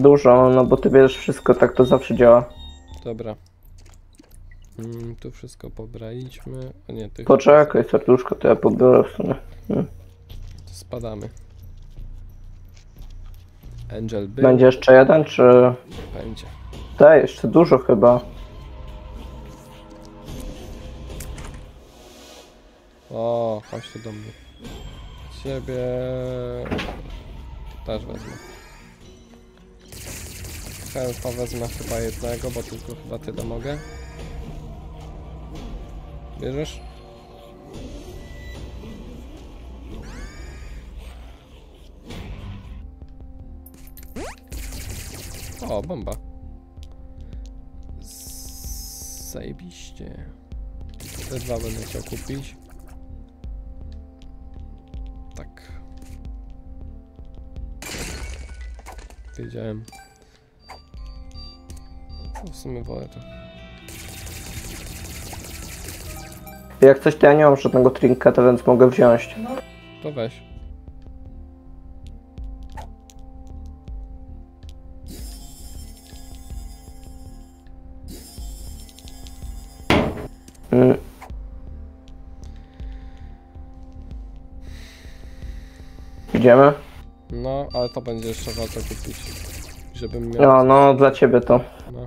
dużo, no bo ty bierzesz wszystko, tak to zawsze działa. Dobra. Tu wszystko pobraliśmy. O nie, tych... Poczekaj, serduszko, to ja pobiorę w sumie. To spadamy. Angel był. Będzie jeszcze jeden, czy... Będzie. Te, jeszcze dużo chyba. O, chodź tu do mnie. Ciebie... też wezmę. Helpa wezmę chyba jednego, bo tylko chyba tyle mogę. Bierzesz? O, bomba. Zajebiście. Te dwa będę chciał kupić. Tak. Wiedziałem. W sumie wolę to. Jak coś, to ja nie mam żadnego trinketa, więc mogę wziąć. To weź. Idziemy? No, ale to będzie jeszcze warto kupić. Żebym miał... No, no, dla ciebie to. No.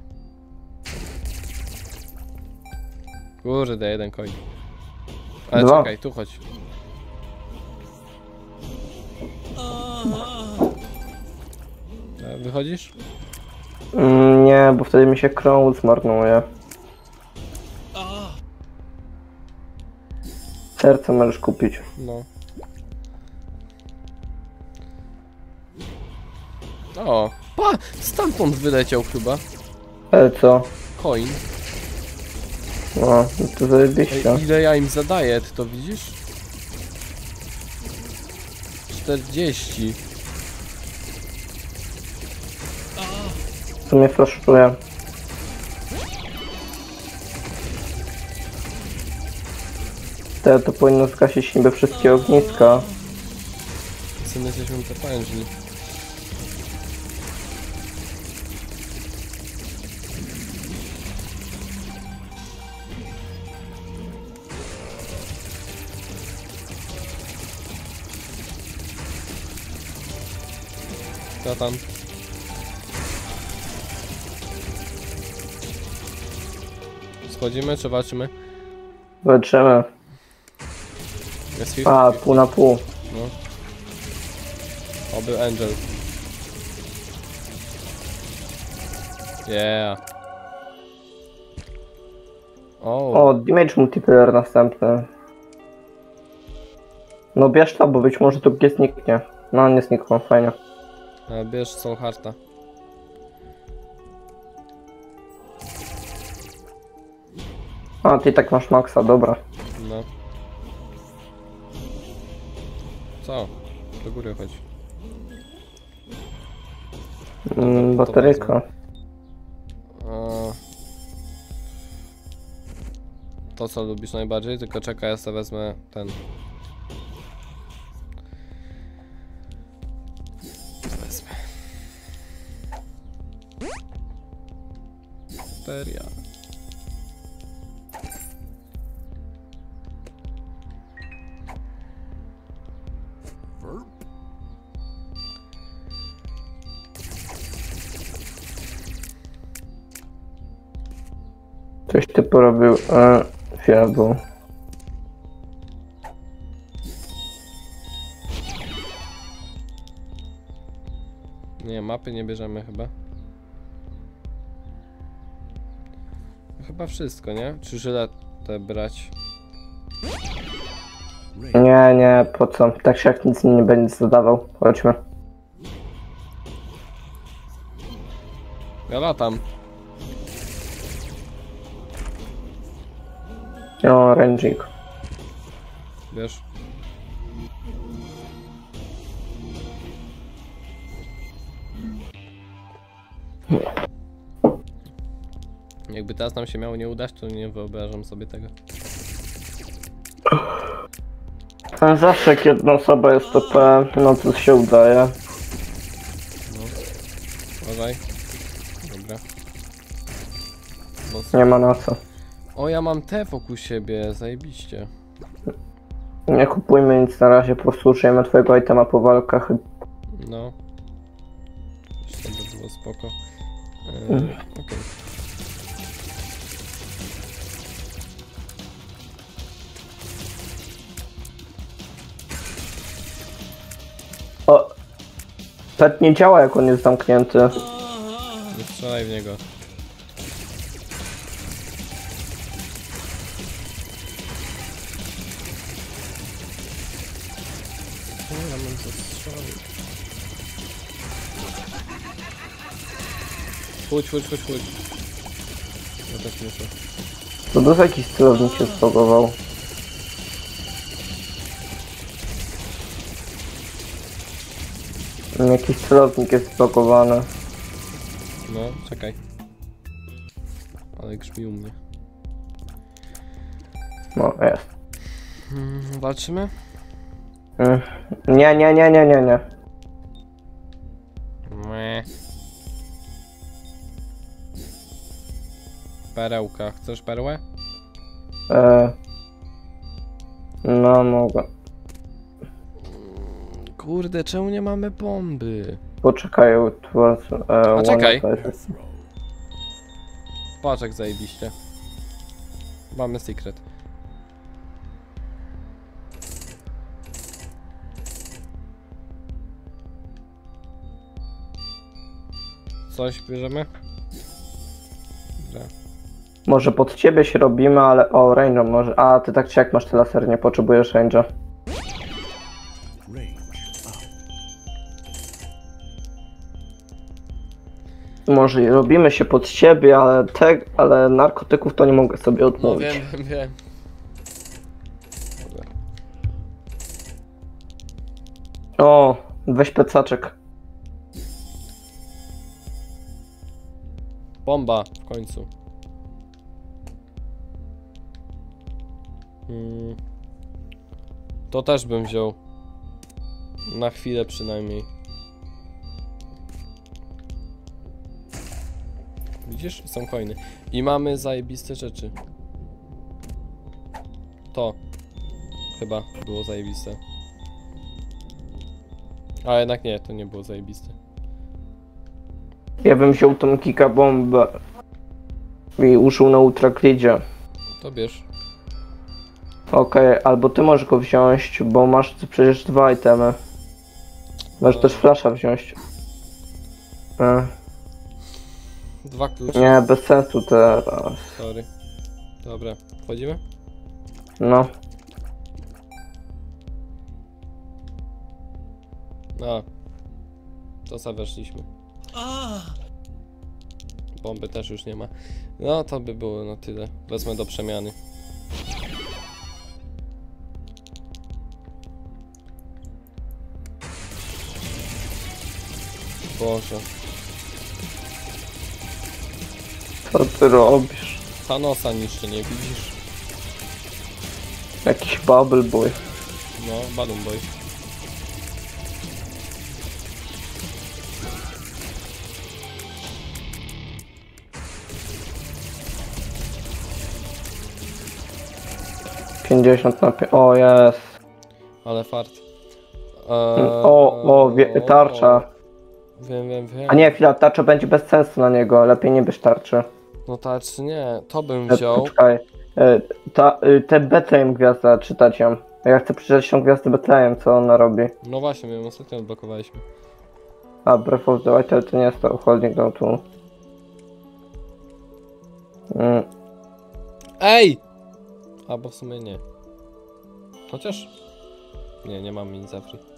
Kurde, jeden koń. Ale Dwa. czekaj, tu chodź. Wychodzisz? Nie, bo wtedy mi się krąg zmarnuje. Serce możesz kupić. No. O, pa! Stamtąd wyleciał chyba. Ale co? Coin. No, to zajebiście. Ej, ile ja im zadaję, ty to widzisz? 40. Co mnie frustruje. To powinno zgasić niby wszystkie ogniska. Co my jesteśmy potężni. Co tam? Schodzimy czy walczymy? Walczymy. Jest 50. A, pół na pół. No. O, był Angel. Yeah. O, damage multiplayer następny. No bierz to, bo być może to nie zniknie. No, nie znikło, fajnie. Bierz Soul Hearta. A, ty tak masz maksa, dobra. No. Co? Do góry chodź. Bateryjka. To co lubisz najbardziej, tylko czekaj, ja sobie wezmę ten. Wezmę. Bateria. Coś ty porobił, fiabu. Nie, mapy nie bierzemy chyba. Chyba wszystko, nie? Czy żyletę brać? Nie, nie, po co? Tak się jak nic nie będzie zadawał. Chodźmy. Ja latam. O, rędzik. Wiesz? Jakby teraz nam się miało nie udać, to nie wyobrażam sobie tego. Zawsze jak jedna osoba jest OP, no to się udaje. No. Uważaj. Dobra. Mocno. Nie ma na co. O, ja mam te wokół siebie, zajebiście. Nie kupujmy nic na razie, po prostu użyjemy twojego itema po walkach. No. Jeszcze by było spoko. Okej. O! Pet nie działa, jak on jest zamknięty. Nie strzelaj w niego. O, ja mam zastrzelić. Chodź. Ja też muszę. To dużo jakiś celownik się zlogował. Jakiś celownik jest zblokowany. No, czekaj. Ale grzmi u mnie. No, jest. Walczymy? Nie. Nie. Perełka. Chcesz perłę? No, mogę. Kurde, czemu nie mamy bomby? Poczekaj, A czekaj. Patrz jak zajebiście. Mamy secret. Coś bierzemy? Dobra. Może pod ciebie się robimy, ale... O, range'a może... A, ty tak czy jak masz te laser, nie potrzebujesz range'a. Może robimy się pod siebie, ale narkotyków to nie mogę sobie No odmówić. wiem. Dobra. O, weź plecaczek. Bomba w końcu. To też bym wziął. Na chwilę przynajmniej. Widzisz? Są coiny. I mamy zajebiste rzeczy. To. Chyba było zajebiste. A jednak nie, to nie było zajebiste. Ja bym wziął tą kika bombę i użył na ultraklidzie. To bierz. Okej, albo ty możesz go wziąć, bo masz przecież 2 itemy. Możesz też flasha wziąć. 2 klucze. Nie, bez sensu teraz. Sorry. Dobra, wchodzimy? No. A. To sobie weszliśmy. Bomby też już nie ma. No to by było na tyle. Wezmę do przemiany. Boże. Co ty robisz? Thanosa niszczy, nie widzisz? Jakiś bubble boy. No, Balloon Boy. O, jest. Ale fart. Tarcza. Wiem. A nie, chwila, tarcza będzie bez sensu na niego, lepiej nie bierz tarczy. No tarczy nie, to bym wziął. Poczekaj. Te Bethlehem gwiazda, czytać ją. Ja chcę przeczytać tą gwiazdę Bethlehem, co ona robi. No właśnie, my ją ostatnio odblokowaliśmy. A, Breath of the Wild to nie jest to holding on tu. Ej! A bo w sumie nie. Chociaż... Nie mam nic za free.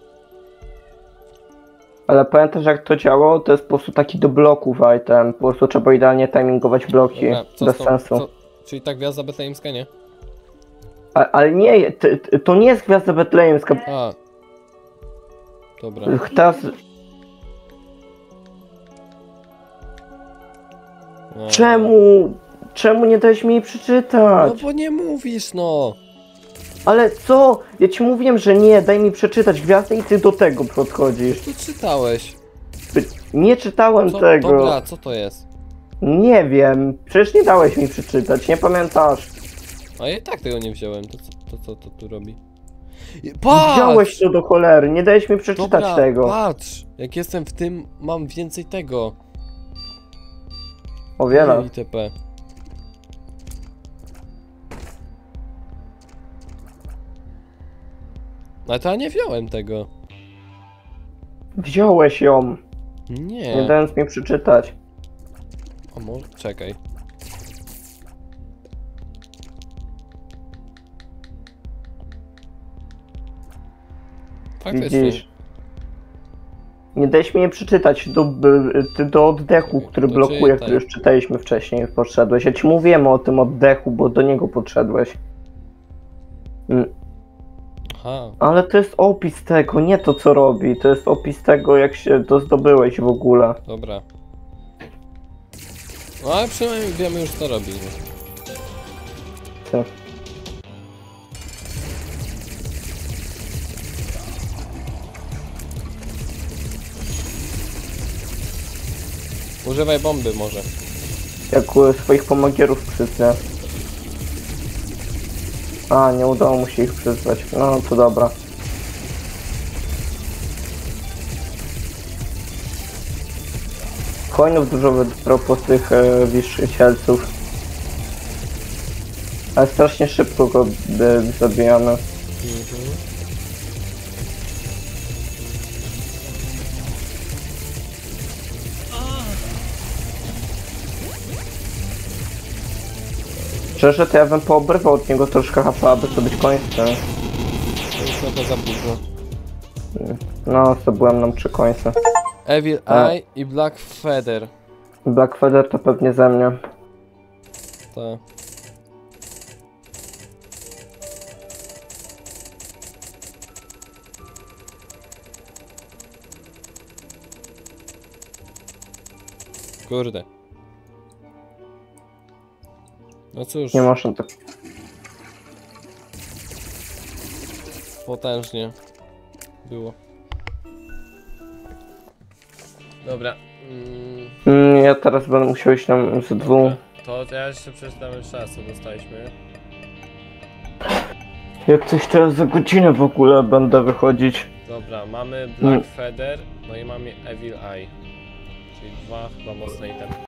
Ale pamiętasz jak to działało? To jest po prostu taki do bloków item. Po prostu trzeba idealnie timingować bloki. Dobra, co Bez z tą- sensu. co- Czyli ta gwiazda betlejemska, nie? Ale nie, to nie jest gwiazda betlejemska. A. Dobra. Teraz, A. Czemu nie dałeś mi jej przeczytać? No bo nie mówisz, no! Ale co? Ja ci mówiłem, że nie, daj mi przeczytać gwiazdę i ty do tego podchodzisz. Tu czytałeś. Nie czytałem Co? tego. Dobra, co to jest? Nie wiem. Przecież nie dałeś mi przeczytać, nie pamiętasz. A ja i tak tego nie wziąłem, to co to tu robi? Patrz! Wziąłeś to do cholery, nie dałeś mi przeczytać Dobra, tego. patrz! Jak jestem w tym, mam więcej tego. O wiele. ITP. Ale to ja nie wziąłem tego. Wziąłeś ją, Nie. nie dając mi przeczytać. O, może... Czekaj. Faktycznie. Widzisz? Nie dałeś mi jej przeczytać do oddechu, który No, blokuje, czytaj. który już czytaliśmy wcześniej, podszedłeś. Ja ci mówiłem o tym oddechu, bo do niego podszedłeś. Aha. Ale to jest opis tego, nie to co robi. To jest opis tego, jak się to zdobyłeś w ogóle. Dobra. No ale przynajmniej wiemy już co robi. Co? Używaj bomby może. Jak u swoich pomagierów krzyczę. A, nie udało mu się ich przyzwać. No to dobra. Coinów dużo wybrał po tych wiszycielców. Ale strasznie szybko go zabijamy. Mhm. Szczerze to ja bym poobrywał od niego troszkę HP, aby to być końcem. To już trochę za późno. No, to byłem nam 3 końce. Evil Eye i Black Feather. Black Feather to pewnie ze mnie. To. Kurde. No cóż, Nie można tak. potężnie było. Dobra. Ja teraz będę musiał iść tam z 2. To ja jeszcze przeczytam jeszcze raz, co dostaliśmy. Jak coś teraz za godzinę w ogóle będę wychodzić. Dobra, mamy Black Feather, no i mamy Evil Eye. Czyli 2 chyba mocne itemy.